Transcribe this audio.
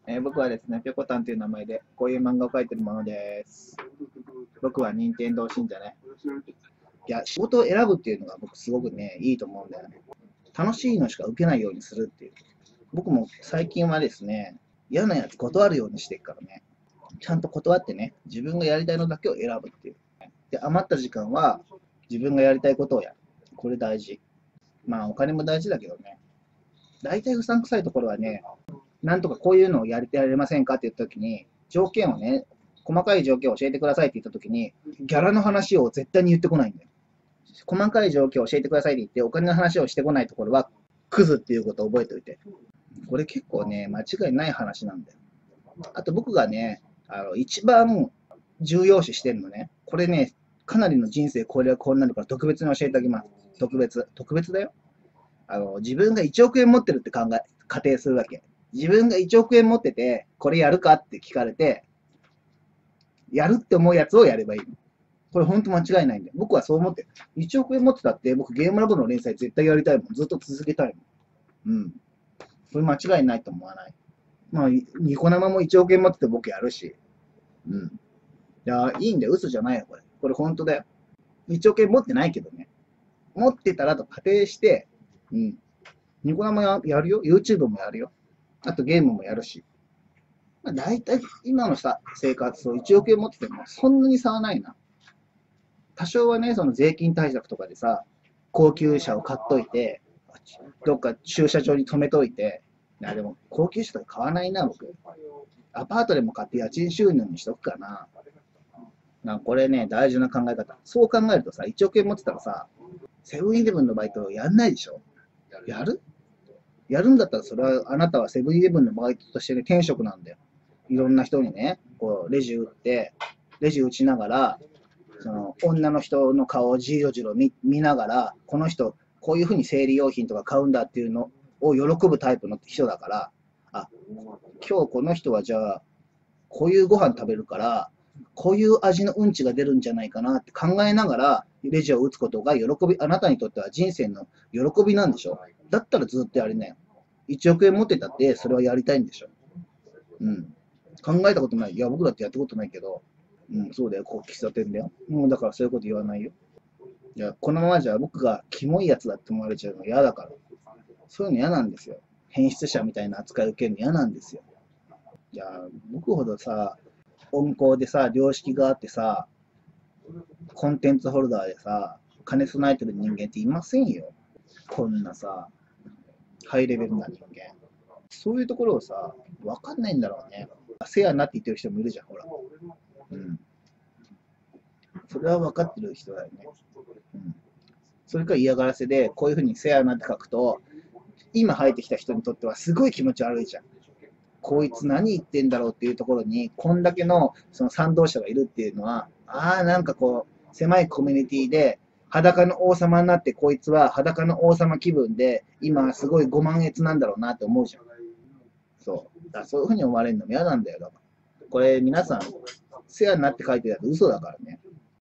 僕はですね、ぴょこたんという名前で、こういう漫画を描いてるものです。僕は任天堂信者ね。いや、仕事を選ぶっていうのが僕すごくね、いいと思うんだよね。楽しいのしか受けないようにするっていう。僕も最近はですね、嫌なやつ断るようにしてるからね。ちゃんと断ってね、自分がやりたいのだけを選ぶっていう。で、余った時間は自分がやりたいことをやる。これ大事。まあ、お金も大事だけどね。大体うさんくさいところはね、なんとかこういうのをやりてやれませんかって言ったときに、条件をね、細かい条件を教えてくださいって言ったときに、ギャラの話を絶対に言ってこないんだよ。細かい条件を教えてくださいって言って、お金の話をしてこないところは、クズっていうことを覚えておいて。これ結構ね、間違いない話なんだよ。あと僕がね、一番重要視してるのね、これね、かなりの人生これはこうなるから特別に教えてあげます。特別。特別だよ。自分が1億円持ってるって仮定するわけ。自分が1億円持ってて、これやるかって聞かれて、やるって思うやつをやればいいの。これ本当間違いないんだよ。僕はそう思ってる。1億円持ってたって、僕ゲームラボの連載絶対やりたいもん。ずっと続けたいもん。うん。これ間違いないと思わない。まあ、ニコ生も1億円持ってて僕やるし。うん。いや、いいんだよ。嘘じゃないよ、これ。これ本当だよ。1億円持ってないけどね。持ってたらと仮定して、うん。ニコ生やるよ。YouTube もやるよ。あとゲームもやるし。まあ、大体今のさ生活を1億円持っててもそんなに差はないな。多少はね、その税金対策とかでさ、高級車を買っといて、どっか駐車場に止めといて、いやでも高級車とか買わないな、僕。アパートでも買って家賃収入にしとくかな。これね、大事な考え方。そう考えるとさ、1億円持ってたらさ、セブンイレブンのバイトやんないでしょ。やるやるんだったら、それはあなたはセブンイレブンのバイトとしてね、転職なんだよ。いろんな人にね、こう、レジ打って、レジ打ちながら、その、女の人の顔をじろじろ見ながら、この人、こういうふうに生理用品とか買うんだっていうのを喜ぶタイプの人だから、あ、今日この人はじゃあ、こういうご飯食べるから、こういう味のうんちが出るんじゃないかなって考えながら、レジを打つことがあなたにとっては人生の喜びなんでしょ。だったらずっとやりなよ。1億円持ってたって、それはやりたいんでしょ。うん。考えたことない。いや、僕だってやったことないけど、うん、そうだよ、こう喫茶店だよ。もうだからそういうこと言わないよ。いや、このままじゃ僕がキモいやつだって思われちゃうの嫌だから。そういうの嫌なんですよ。変質者みたいな扱いを受けるの嫌なんですよ。いや、僕ほどさ、温厚でさ、良識があってさ、コンテンツホルダーでさ、金備えてる人間っていませんよ。こんなさ、ハイレベルな人間。そういうところをさ、わかんないんだろうね。せやなって言ってる人もいるじゃん、ほら。うん。それは分かってる人だよね。うん。それから嫌がらせで、こういうふうにせやなって書くと、今生えてきた人にとってはすごい気持ち悪いじゃん。こいつ何言ってんだろうっていうところに、こんだけのその賛同者がいるっていうのは、なんかこう、狭いコミュニティで、裸の王様になって、こいつは裸の王様気分で、今すごいご満悦なんだろうなって思うじゃん。そう。そういうふうに思われるのも嫌なんだよ。だからこれ皆さん、せやになって書いてるやつ嘘だからね。